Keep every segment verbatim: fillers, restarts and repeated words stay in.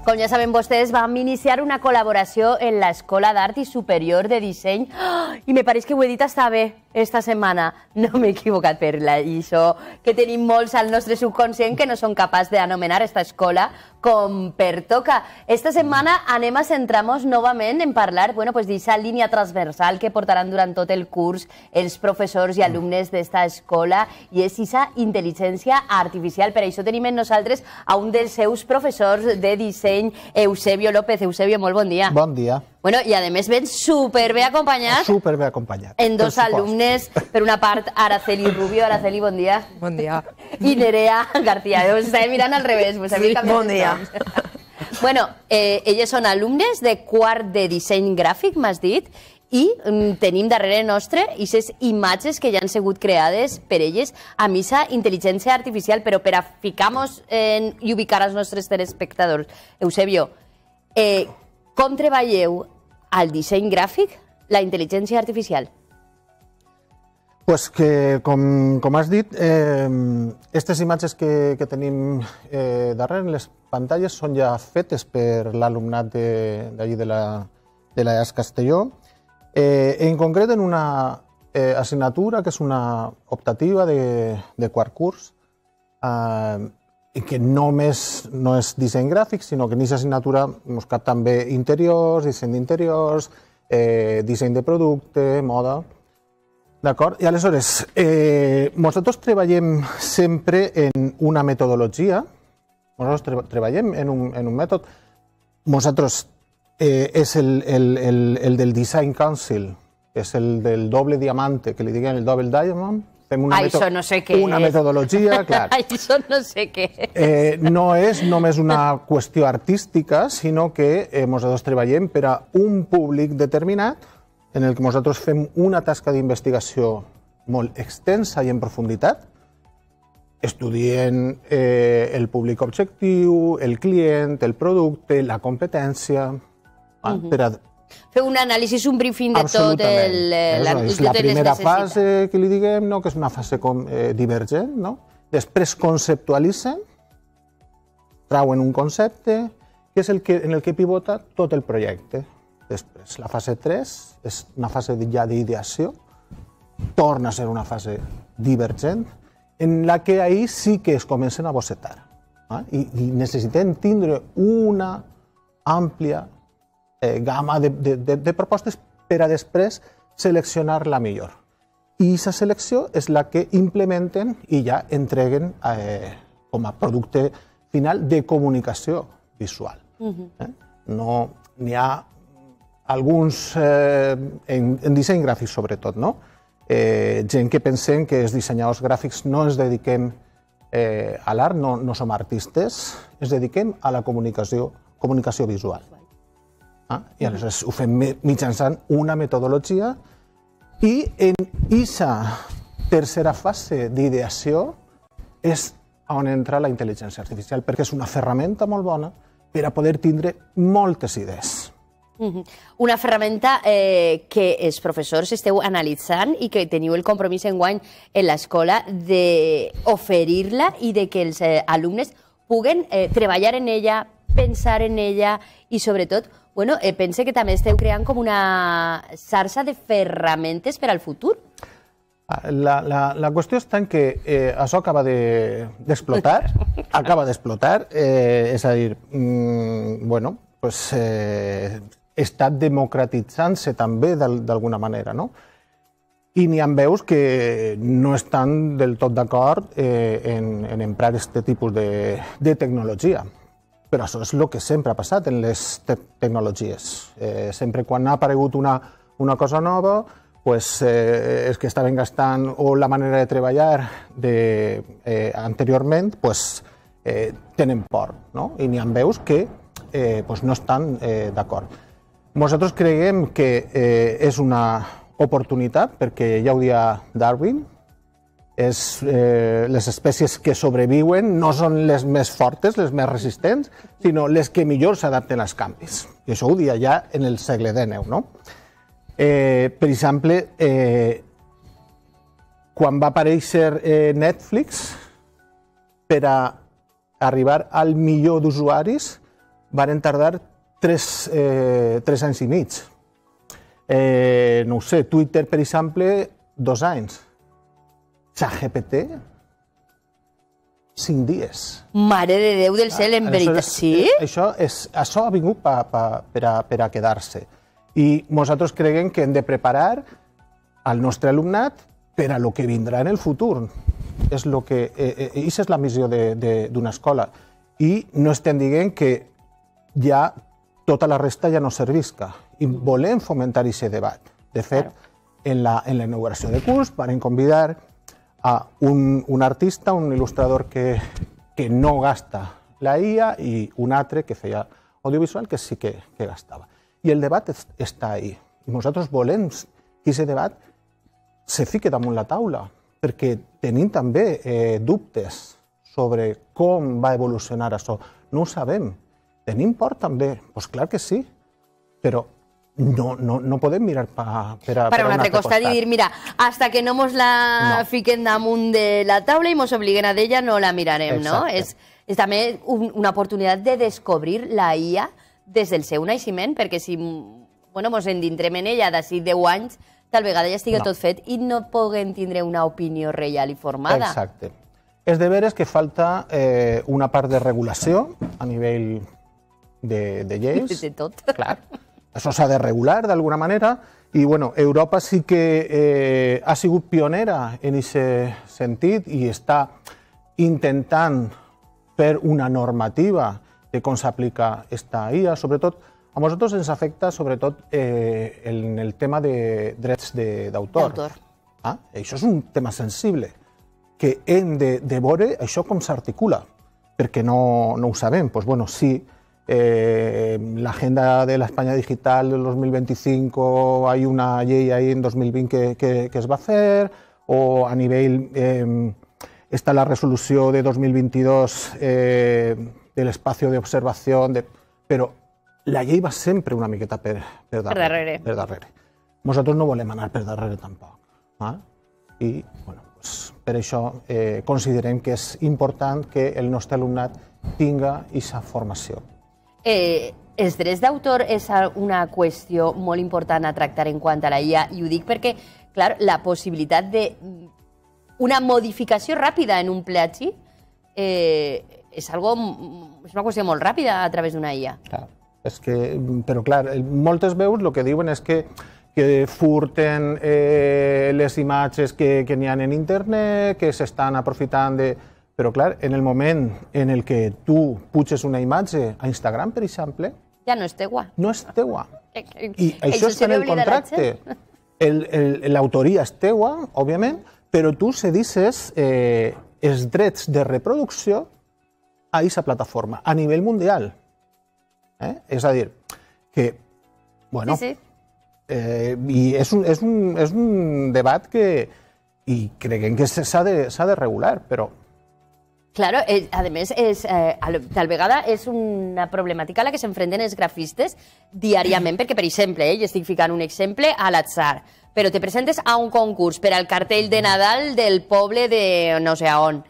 Com ja saben vostès, vam iniciar una col·laboració en l'Escola d'Art i Superior de Disseny i me pareix que ho he dit està bé esta setmana. No m'he equivocat per la lliçó que tenim molts al nostre subconscient que no són capaços d'anomenar esta escola com pertoca. Esta setmana anem a centrar-nos novament en parlar bueno, pues, d'aquesta línia transversal que portaran durant tot el curs els professors i alumnes d'esta escola i és aquesta intel·ligència artificial. Per això tenim en nosaltres a un dels seus professors de disseny, Eusebio López. Eusebio, molt bon dia. Bon dia. Bueno, i a més ben superbé acompanyat. Superbé acompanyat. En dos alumnes, per una part Araceli Rubio. Araceli, bon dia. Bon dia. I Nerea García. Us estava mirant al revés. Sí, bon dia. Bueno, eh, elles són alumnes de quart de disseny gràfic, m'has dit, i mm, tenim darrere nostre aquestes imatges que ja han sigut creades per elles amb aquesta intel·ligència artificial, però per a ficar-nos i ubicar els nostres telespectadors. Eusebio, eh, com treballeu al disseny gràfic la intel·ligència artificial? Pues que, com, com has dit, aquestes eh, imatges que, que tenim eh, darrere en les pantalles són ja fetes per l'alumnat d'allí de, de la de l'E A S Castelló. Eh, en concret, en una eh, assignatura que és una optativa de, de quart curs, eh, que només no és disseny gràfic, sinó que en aquesta assignatura ens cap també interiors, disseny d'interiors, eh, disseny de producte, moda. D'acord? I aleshores, eh, nosaltres treballem sempre en una metodologia, nosaltres tre treballem en un, en un mètode, nosaltres eh, és el, el, el, el del Design Council, és el del doble diamante, que li diguem el double diamond. Fem una, ah, això no sé què una és. metodologia, clar. Això no sé què és. Eh, no és només una qüestió artística, sinó que eh, nosaltres treballem per a un públic determinat en el que nosaltres fem una tasca d'investigació molt extensa i en profunditat, estudient eh, el públic objectiu, el client, el producte, la competència, uh-huh. per a Feu un anàlisi, un briefing de tot el... La, és la primera fase que li diguem, no? Que és una fase com, eh, divergent. No? Després conceptualitzen, trauen un concepte, que és el que, en el que pivota tot el projecte. Després, la fase tres és una fase ja d'ideació, torna a ser una fase divergent, en la que ahir sí que es comencen a bocetar. Eh? I, I necessitem tindre una àmplia Eh, gamma de, de, de, de propostes per a després seleccionar la millor. I aquesta selecció és la que implementen i ja entreguen eh, com a producte final de comunicació visual. Uh-huh. eh? No, n'hi ha alguns, eh, en, en disseny gràfic sobretot, no? eh, gent que pensem que els dissenyadors gràfics no ens dediquem eh, a l'art, no, no som artistes, ens dediquem a la comunicació, comunicació visual. Ah, I aleshores ho fem mitjançant una metodologia i en aquesta tercera fase d'ideació és on entra la intel·ligència artificial, perquè és una ferramenta molt bona per a poder tindre moltes idees. Uh-huh. Una ferramenta eh, que els professors esteu analitzant i que teniu el compromís enguany en l'escola d'oferir-la i de que els eh, alumnes puguen eh, treballar en ella, pensar en ella i, sobretot, Bueno, eh, pense que també esteu creant com una xarxa de ferramentes per al futur. La, la, la qüestió està en que eh, això acaba d'explotar, de, acaba d'explotar, eh, és a dir, mm, bueno, pues, eh, està democratitzant-se també d'alguna manera, no? I n'hi ha veus que no estan del tot d'acord eh, en, en emprar aquest tipus de, de tecnologia. Però això és el que sempre ha passat en les te tecnologies. Eh, sempre quan ha aparegut una, una cosa nova, pues, eh, els que estaven gastant o la manera de treballar de, eh, anteriorment pues, eh, tenen por, no? I n'hi ha veus que eh, pues, no estan eh, d'acord. Nosaltres creiem que eh, és una oportunitat, perquè ja ho dia Darwin, és, eh, les espècies que sobreviuen no són les més fortes, les més resistents, sinó les que millor s'adapten als canvis. I això ho dia ja en el segle dinou, no? Eh, per exemple, eh, quan va aparèixer eh, Netflix, per a arribar al milió d'usuaris, varen tardar tres, eh, tres anys i mig. Eh, no ho sé, Twitter, per exemple, dos anys. ChatGPT, cinc dies. Mare de Déu del cel, en veritat, sí? Això, és, això ha vingut pa, pa, per a, per a quedar-se. I nosaltres creiem que hem de preparar al nostre alumnat per a lo que vindrà en el futur. És lo que, eh, eh, és la missió d'una escola. I no estem dient que ja tota la resta ja no servisca. I volem fomentar aquest debat. De fet, en la, en la inauguració de curs vam convidar a un, un artista, un il·lustrador que, que no gasta la I A i un altre que feia audiovisual que sí que, que gastava. I el debat es, està ahí. I nosaltres volem que aquest debat se fique damunt la taula, perquè tenim també eh, dubtes sobre com va evolucionar això. No ho sabem. Tenim por també? Doncs pues clar que sí, però no, no, no podem mirar pa, per, a, per, per un altre costat, costat i dir, mira, hasta que no mos la no. fiquen damunt de la taula i mos obliguen a d'ella, no la mirarem, exacte. No? És, és també un, una oportunitat de descobrir la I A des del seu naixement, perquè si bueno, mos endintrem en ella d'ací deu anys, tal vegada ja estigui no. tot fet i no puguem tindre una opinió real i formada. Exacte. És de veres que falta eh, una part de regulació a nivell de, de lleis. De tot. Clar. Això s'ha de regular d'alguna manera i bueno, Europa sí que eh, ha sigut pionera en aquest sentit i està intentant fer una normativa de com s'aplica esta I A. Sobretot, a nosaltres ens afecta sobretot eh, en el tema de drets d'autor. Ah, això és un tema sensible, que hem de, de veure això com s'articula, perquè no, no ho sabem. Pues bueno, sí, Eh, la agenda de la España Digital del dos mil veinticinco, hay una ley ahí en dos mil veinte que, que, que es va a hacer, o a nivell eh, está la resolució de dos mil veintidós eh, del espacio de observación, de, però la llei va sempre una miqueta per, per, darrere, per darrere. Per darrere. Nosaltres no volem anar per darrere tampoc. Eh? I bueno, pues, per això eh, considerem que és important que el nostre alumnat tinga aquesta formació. Eh, els drets d'autor és una qüestió molt important a tractar en quant a la I A i ho dic perquè, clar, la possibilitat de una modificació ràpida en un plagi eh, és, algo, és una qüestió molt ràpida a través d'una I A. Clar, és que, però clar, moltes veus el que diuen és que, que furten eh, les imatges que, que n'hi ha en internet, que s'estan aprofitant de... Però, clar, en el moment en el que tu puges una imatge a Instagram, per exemple... Ja no és teua. No és teua. I això està en el contracte. L'autoria és teua, òbviament, però tu cedisses eh, els drets de reproducció a aquesta plataforma, a nivell mundial. Eh? És a dir, que... Bueno, sí, sí. Eh, i és un, és, un, és un debat que... I creguem que s'ha de, s'ha de regular, però... Claro, eh, a més, és, eh, tal vegada és una problemàtica a la que s'enfrenten els grafistes diàriament, perquè, per exemple, eh, jo estic ficant un exemple a l'atzar, però te presentes a un concurs per al cartell de Nadal del poble de no sé on.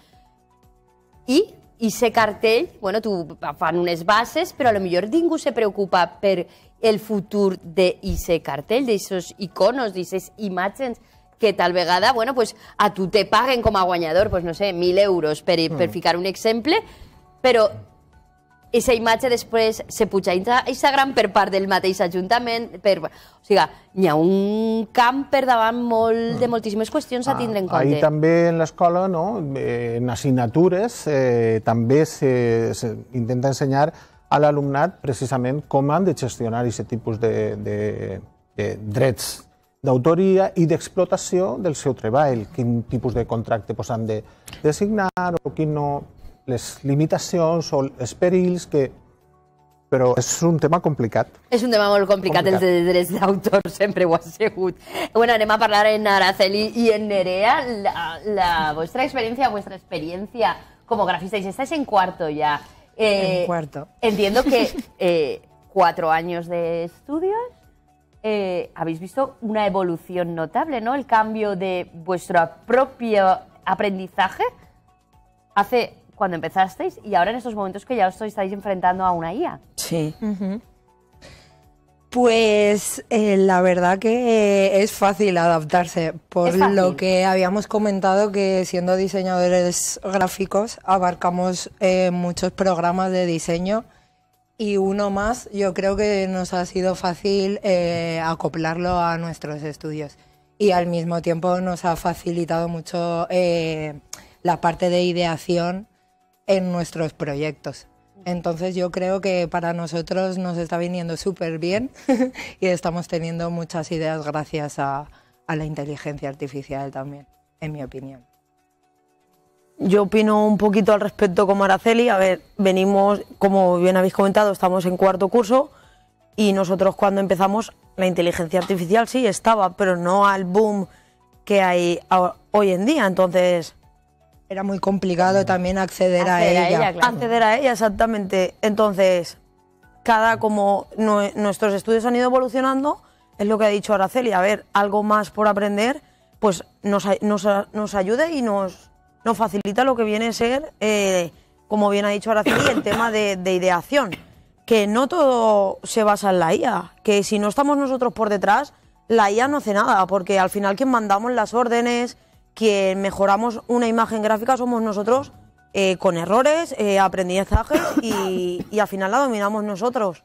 I aquest cartell, bueno, tu fan unes bases, però potser ningú se preocupa per el futur d'aquest cartell, d'aquests iconos, d'aquestes imatges que tal vegada, bueno, pues a tu te paguen com a guanyador, pues no sé, mil euros per, per ficar un exemple, però aquesta imatge després se puja a Instagram per part del mateix ajuntament, per... o sigui, hi ha un camp per davant molt, de moltíssimes qüestions a tindre en compte. Ahí també en l'escola, no? En assignatures, eh, també s'intenta ensenyar a l'alumnat precisament com han de gestionar aquest tipus de, de, de drets d'autoria i d'explotació del seu treball, quin tipus de contracte pues, han de, de signar o quin no, les limitacions o els perills que... Però és un tema complicat. És un tema molt complicat, complicat. El de drets d'autor sempre ho ha sigut. Bueno, anem a parlar en Araceli i en Nerea. La, la vostra experiència, vuestra experiencia como grafistas, estás en cuarto ya. Eh, en cuarto. Entiendo que eh, cuatro años de estudios. Eh, habéis visto una evolución notable, ¿no? El cambio de vuestro propio aprendizaje hace cuando empezasteis y ahora en estos momentos que ya os estáis enfrentando a una I A. Sí. Uh-huh. Pues eh, la verdad que eh, es fácil adaptarse, por fácil. Lo que habíamos comentado, que siendo diseñadores gráficos abarcamos eh, muchos programas de diseño y uno más yo creo que nos ha sido fácil eh, acoplarlo a nuestros estudios y al mismo tiempo nos ha facilitado mucho eh, la parte de ideación en nuestros proyectos. Entonces yo creo que para nosotros nos está viniendo súper bien y estamos teniendo muchas ideas gracias a, a la inteligencia artificial también, en mi opinión. Yo opino un poquito al respecto como Araceli. A ver, venimos, como bien habéis comentado, estamos en cuarto curso y nosotros cuando empezamos la inteligencia artificial sí estaba, pero no al boom que hay hoy en día, entonces... Era muy complicado también acceder, acceder a ella. A ella claro. Acceder a ella, exactamente. Entonces, cada como no, nuestros estudios han ido evolucionando, es lo que ha dicho Araceli, a ver, algo más por aprender, pues nos, nos, nos ayude y nos, nos facilita lo que viene a ser, eh, como bien ha dicho Araceli, el tema de, de ideación. Que no todo se basa en la I A, que si no estamos nosotros por detrás, la I A no hace nada, porque al final quien mandamos las órdenes... que mejoramos una imagen gráfica somos nosotros eh, con errores, eh, aprendizajes y, y al final la dominamos nosotros.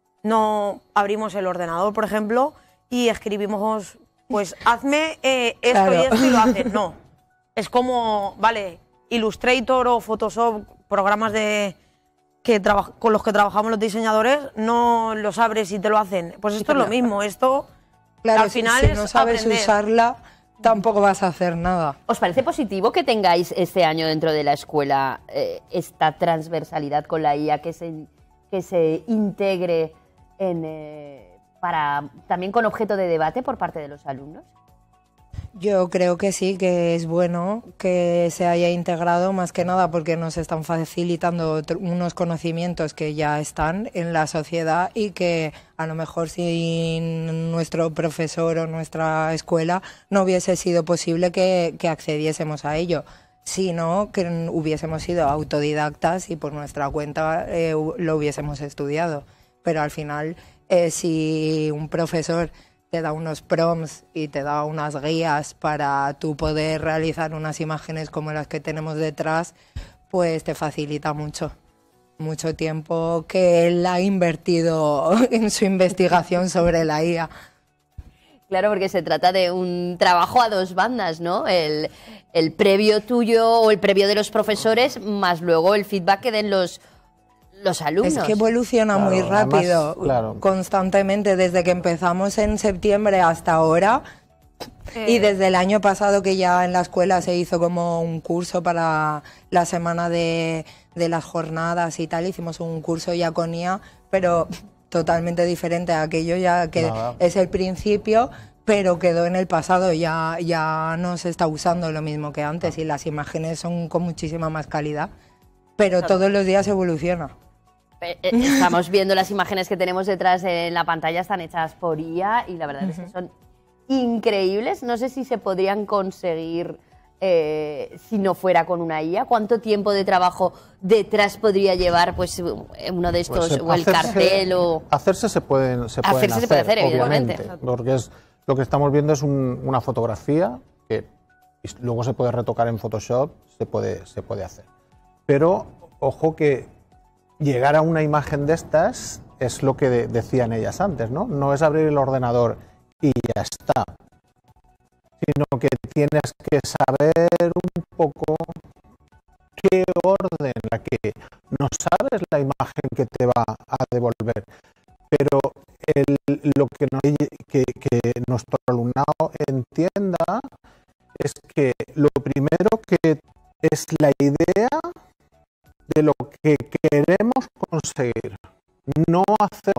No abrimos el ordenador, por ejemplo, y escribimos, pues hazme eh, esto claro. y esto y lo haces. No, es como, vale, Illustrator o Photoshop, programas de que con los que trabajamos los diseñadores, no los abres y te lo hacen. Pues esto sí, es lo mismo, esto claro, al final si, si es no sabes aprender. usarla, tampoco vas a hacer nada. ¿Os parece positivo que tengáis este año dentro de la escuela eh, esta transversalidad con la I A, que se, que se integre en, eh, para, también con objeto de debate por parte de los alumnos? Yo creo que sí, que es bueno que se haya integrado, más que nada porque nos están facilitando unos conocimientos que ya están en la sociedad y que a lo mejor sin nuestro profesor o nuestra escuela no hubiese sido posible que, que accediésemos a ello, sino que hubiésemos sido autodidactas y por nuestra cuenta eh, lo hubiésemos estudiado. Pero al final, eh, si un profesor te da unos prompts y te da unas guías para tú poder realizar unas imágenes como las que tenemos detrás, pues te facilita mucho, mucho tiempo que él ha invertido en su investigación sobre la I A. Claro, porque se trata de un trabajo a dos bandas, ¿no? El, el previo tuyo o el previo de los profesores, más luego el feedback que den los los alumnos. Es que evoluciona claro, muy rápido, además, claro. constantemente, desde que empezamos en septiembre hasta ahora, eh. y desde el año pasado que ya en la escuela se hizo como un curso para la semana de, de las jornadas y tal, hicimos un curso ya con I A, pero totalmente diferente a aquello, ya que Nada. es el principio, pero quedó en el pasado, ya, ya no se está usando lo mismo que antes y las imágenes son con muchísima más calidad, pero claro. todos los días evoluciona. Estamos viendo las imágenes que tenemos detrás en la pantalla, están hechas por I A y la verdad uh-huh. es que son increíbles. No sé si se podrían conseguir eh, si no fuera con una I A. ¿Cuánto tiempo de trabajo detrás podría llevar pues uno de estos, pues, o el hacerse, cartel? O... Hacerse se pueden, se pueden hacerse hacer, se puede hacer, obviamente, evidentemente. Porque es, lo que estamos viendo es un, una fotografía que luego se puede retocar en Photoshop, se puede, se puede hacer. Pero, ojo que llegar a una imagen de estas es lo que de, decían ellas antes, ¿no? No es abrir el ordenador y ya está, sino que tienes que saber un poco qué orden, la que no sabes la imagen que te va a devolver, pero el, lo que, no, que, que nuestro alumnado entienda es que lo primero que es la idea de lo que queremos conseguir, no hacer,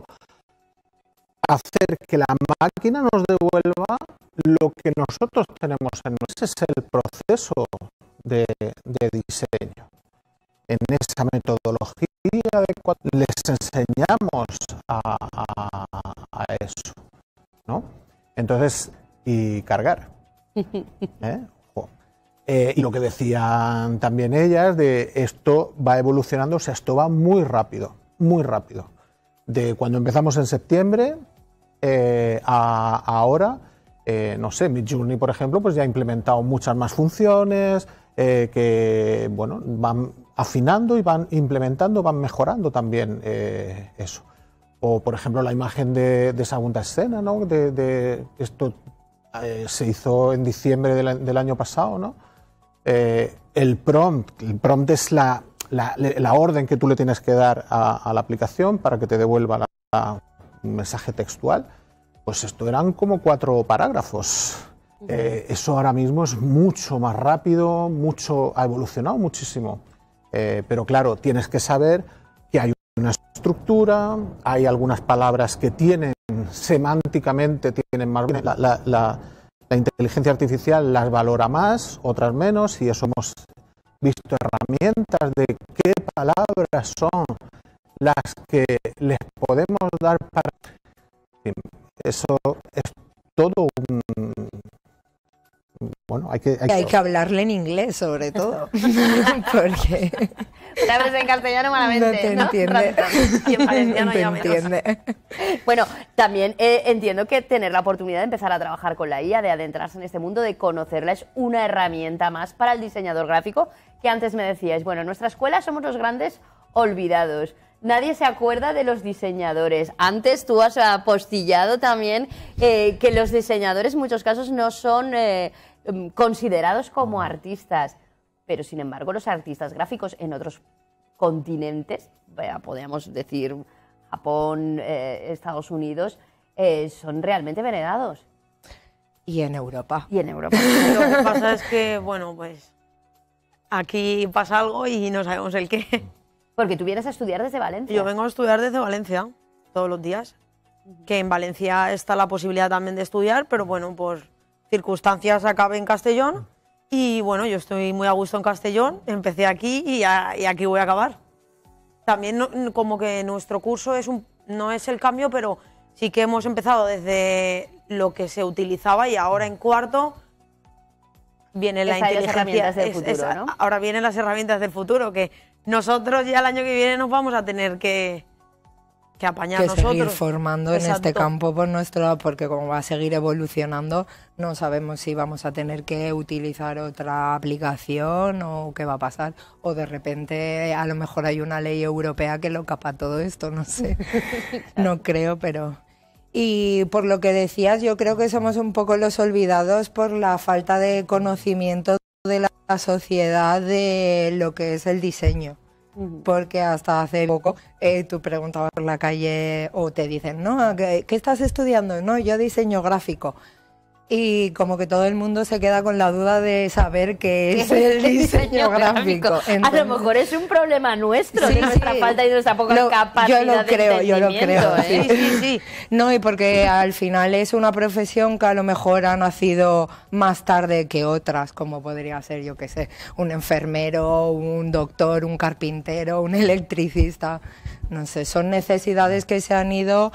hacer que la máquina nos devuelva lo que nosotros tenemos en nosotros. Ese es el proceso de, de diseño. En esa metodología adecuada les enseñamos a, a, a eso, ¿no? Entonces, y cargar. ¿eh? Eh, y lo que decían también ellas, de esto va evolucionando, o sea, esto va muy rápido, muy rápido. De cuando empezamos en septiembre eh, a, a ahora, eh, no sé, Midjourney, por ejemplo, pues ya ha implementado muchas más funciones eh, que, bueno, van afinando y van implementando, van mejorando también eh, eso. O, por ejemplo, la imagen de, de segunda escena, ¿no? De, de esto eh, se hizo en diciembre del, del año pasado, ¿no? Eh, el prompt, el prompt es la, la, la orden que tú le tienes que dar a, a la aplicación para que te devuelva la, la, un mensaje textual. Pues esto eran como cuatro parágrafos. Uh-huh. eh, eso ahora mismo es mucho más rápido, mucho, ha evolucionado muchísimo. Eh, pero claro, tienes que saber que hay una estructura, hay algunas palabras que tienen semánticamente, tienen más... La, la, la, La inteligencia artificial las valora más, otras menos, y eso hemos visto herramientas de qué palabras son las que les podemos dar para... Eso es todo un... Bueno, hay que... Hay, hay que hablarle en inglés, sobre todo, porque... Te hablas en castellano malamente, no te ¿no? entiende. Y en valenciano te ya menos. entiende. Bueno, también eh, entiendo que tener la oportunidad de empezar a trabajar con la I A, de adentrarse en este mundo, de conocerla, es una herramienta más para el diseñador gráfico, que antes me decíais, bueno, en nuestra escuela somos los grandes olvidados. Nadie se acuerda de los diseñadores. Antes tú has apostillado también eh, que los diseñadores en muchos casos no son eh, considerados como artistas, pero sin embargo los artistas gráficos en otros continentes, podríamos decir Japón, eh, Estados Unidos, eh, son realmente venerados. Y en Europa. Y en Europa. Lo que pasa es que, bueno, pues aquí pasa algo y no sabemos el qué. Porque tú vienes a estudiar desde Valencia. Yo vengo a estudiar desde Valencia, todos los días. Que en Valencia está la posibilidad también de estudiar, pero bueno, por circunstancias acabé en Castellón. Y bueno, yo estoy muy a gusto en Castellón, empecé aquí y, a, y aquí voy a acabar. También no, como que nuestro curso es un, no es el cambio, pero sí que hemos empezado desde lo que se utilizaba y ahora en cuarto viene la Esa inteligencia. herramientas del es, futuro, es, ¿no? Ahora vienen las herramientas del futuro, que nosotros ya el año que viene nos vamos a tener que, que apañar que nosotros. seguir formando Exacto. en este campo por nuestro lado, porque como va a seguir evolucionando, no sabemos si vamos a tener que utilizar otra aplicación o qué va a pasar. O de repente a lo mejor hay una ley europea que lo capa todo esto, no sé. No creo, pero... Y por lo que decías, yo creo que somos un poco los olvidados por la falta de conocimiento de la sociedad de lo que es el diseño. Porque hasta hace poco eh, tú preguntabas por la calle o te dicen, no, ¿qué, ¿qué estás estudiando? No, yo diseño gráfico. Y como que todo el mundo se queda con la duda de saber qué es el diseño gráfico. Entonces, a lo mejor es un problema nuestro, sí, de nuestra sí. falta y de nuestra poca Lo, capacidad yo lo creo, de yo lo creo, entendimiento, ¿eh? sí, sí, sí. No, y porque al final es una profesión que a lo mejor ha nacido más tarde que otras, como podría ser, yo qué sé, un enfermero, un doctor, un carpintero, un electricista. No sé, son necesidades que se han ido...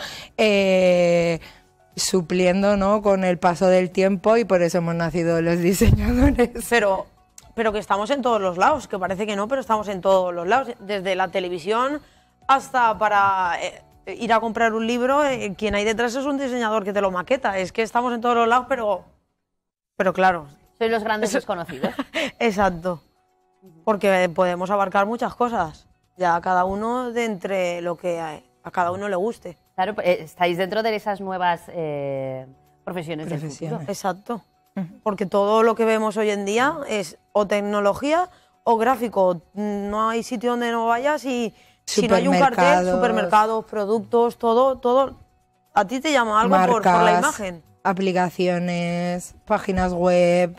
Eh, supliendo, ¿no?, con el paso del tiempo, y por eso hemos nacido los diseñadores. Pero, pero que estamos en todos los lados, que parece que no, pero estamos en todos los lados, desde la televisión hasta para eh, ir a comprar un libro, eh, quien hay detrás es un diseñador que te lo maqueta. Es que estamos en todos los lados, pero, pero claro. Sois los grandes desconocidos. Exacto, porque podemos abarcar muchas cosas, ya cada uno de entre lo que a, a cada uno le guste. Claro, estáis dentro de esas nuevas eh, profesiones, profesiones del futuro. Exacto, porque todo lo que vemos hoy en día es o tecnología o gráfico. No hay sitio donde no vayas y si no hay un cartel, supermercados, productos, todo, todo. A ti te llama algo marcas, por, por la imagen. Aplicaciones, páginas web,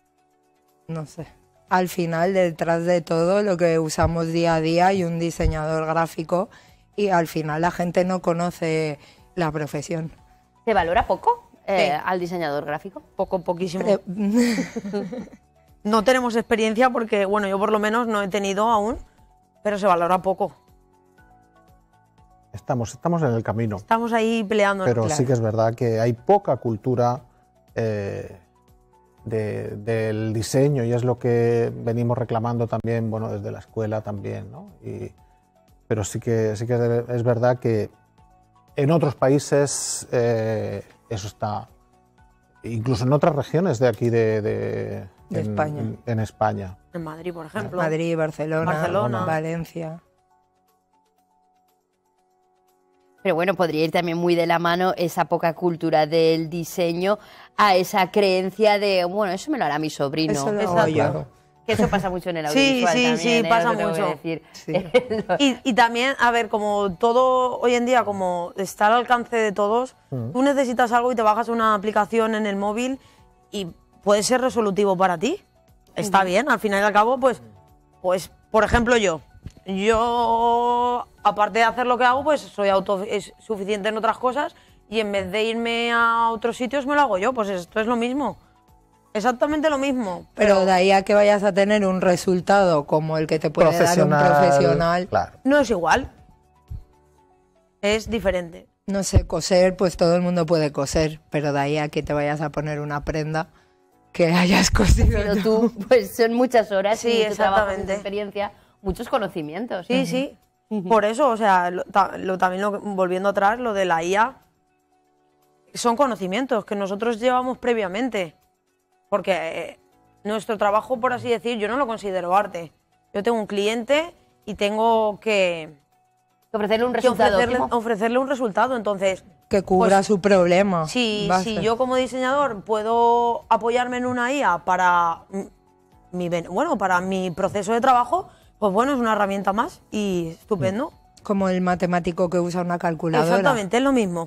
no sé. Al final, detrás de todo lo que usamos día a día hay un diseñador gráfico. Y al final la gente no conoce la profesión. ¿Se valora poco eh, sí. al diseñador gráfico? Poco, poquísimo. Eh, no tenemos experiencia porque, bueno, yo por lo menos no he tenido aún, pero se valora poco. Estamos, estamos en el camino. Estamos ahí peleando. Pero claro. sí que es verdad que hay poca cultura eh, de, del diseño, y es lo que venimos reclamando también, bueno, desde la escuela también, ¿no? Y, pero sí que, sí que es verdad que en otros países eh, eso está, incluso en otras regiones de aquí de, de, de en, España. En, en España. En Madrid, por ejemplo. Madrid, Barcelona, Barcelona. Valencia. Pero bueno, podría ir también muy de la mano esa poca cultura del diseño a esa creencia de, bueno, eso me lo hará mi sobrino. Eso lo hago Exacto. yo. Claro. Que eso pasa mucho en el Sí, audiovisual sí, también, sí, ¿eh? pasa No te lo voy a mucho. decir. Sí. Y, y también, a ver, como todo hoy en día, como está al alcance de todos, Mm. tú necesitas algo y te bajas una aplicación en el móvil y puede ser resolutivo para ti. Está bien, al final y al cabo, pues, pues, por ejemplo, yo. Yo, aparte de hacer lo que hago, pues soy autosuficiente en otras cosas y en vez de irme a otros sitios me lo hago yo. Pues esto es lo mismo. Exactamente lo mismo. Pero de ahí a que vayas a tener un resultado como el que te puede dar un profesional, Claro. No es igual. Es diferente. no sé, coser, pues todo el mundo puede coser, pero de ahí a que te vayas a poner una prenda que hayas cosido Pero tú. tú, pues son muchas horas, Sí, y mucho trabajo, exactamente. mucha experiencia, muchos conocimientos. Sí, sí. Por eso, o sea, lo, ta- lo- también lo, volviendo atrás, lo de la I A, son conocimientos que nosotros llevamos previamente. Porque eh, nuestro trabajo, por así decir, yo no lo considero arte. Yo tengo un cliente y tengo que, Ofrecerle un que resultado ofrecerle, óptimo. ofrecerle un resultado. Entonces, Que cubra pues, su problema. si, base. si yo como diseñador puedo apoyarme en una I A para mi, ben- bueno, para mi proceso de trabajo, pues bueno, es una herramienta más y estupendo. Como el matemático que usa una calculadora. Exactamente, es lo mismo.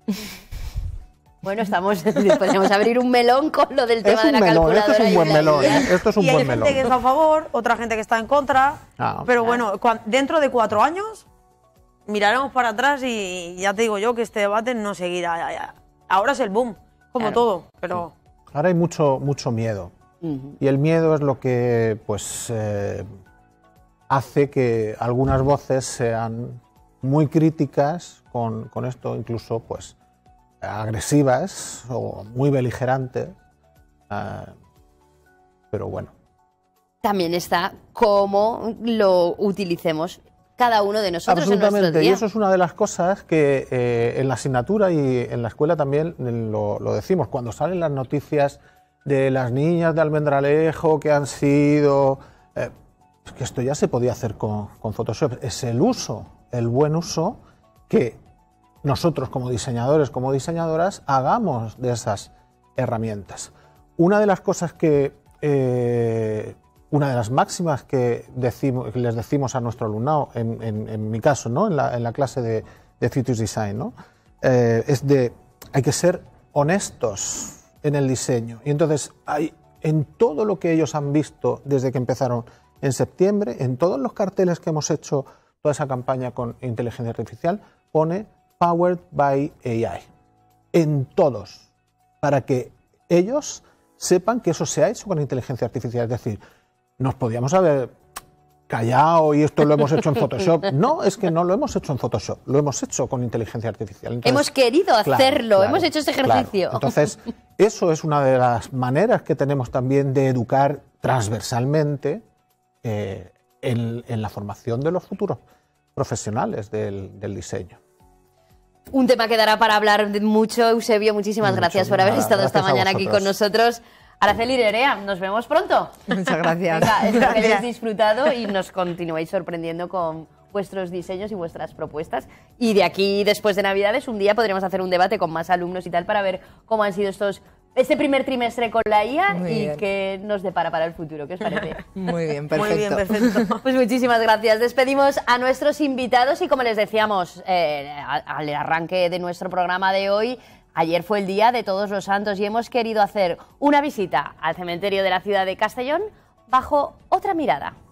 Bueno, estamos, podríamos abrir un melón con lo del tema Es de un la melón, calculadora. esto es un y buen la melón, I A. ¿eh? Esto es un y hay buen gente melón. que está a favor, otra gente que está en contra. Ah. Pero bueno, cuan- dentro de cuatro años miraremos para atrás y ya te digo yo que este debate no seguirá. Ya, ya. Ahora es el boom, como Claro. todo, pero Ahora hay mucho, mucho miedo. Ujú. Y el miedo es lo que pues, eh, hace que algunas voces sean muy críticas con, con esto, incluso pues, agresivas o muy beligerantes. eh, pero bueno. También está cómo lo utilicemos cada uno de nosotros en nuestro Absolutamente, día. y eso es una de las cosas que eh, en la asignatura y en la escuela también lo, lo decimos. Cuando salen las noticias de las niñas de Almendralejo que han sido... eh, que esto ya se podía hacer con, con Photoshop. Es el uso, el buen uso que nosotros como diseñadores, como diseñadoras, hagamos de esas herramientas. Una de las cosas que... eh, una de las máximas que, decimos, que les decimos a nuestro alumnado, en, en, en mi caso, ¿no? en, la, en la clase de, de Citrus Design, ¿no? eh, es de hay que ser honestos en el diseño. Y entonces, hay, en todo lo que ellos han visto desde que empezaron en septiembre, en todos los carteles que hemos hecho, toda esa campaña con inteligencia artificial, pone Powered by A I. En todos. Para que ellos sepan que eso se ha hecho con inteligencia artificial. Es decir, nos podíamos haber callado y esto lo hemos hecho en Photoshop. No, es que no lo hemos hecho en Photoshop, lo hemos hecho con inteligencia artificial. Entonces, Hemos querido claro, hacerlo, claro, hemos hecho ese claro. ejercicio. Entonces, eso es una de las maneras que tenemos también de educar transversalmente eh, en, en la formación de los futuros profesionales del, del diseño. Un tema que dará para hablar de mucho. Eusebio, muchísimas Mucho, gracias por haber nada, estado esta gracias a mañana aquí con vosotros. nosotros. Araceli Nerea, nos vemos pronto. Muchas gracias. Venga, espero que Gracias. hayáis disfrutado y nos continuéis sorprendiendo con vuestros diseños y vuestras propuestas. Y de aquí, después de Navidades, un día podremos hacer un debate con más alumnos y tal para ver cómo han sido estos este primer trimestre con la I A Muy y bien. qué nos depara para el futuro. ¿Qué os parece? Muy bien, perfecto. muy bien, perfecto. Pues muchísimas gracias. Despedimos a nuestros invitados y como les decíamos eh, a- al arranque de nuestro programa de hoy, ayer fue el Día de Todos los Santos y hemos querido hacer una visita al cementerio de la ciudad de Castellón bajo otra mirada.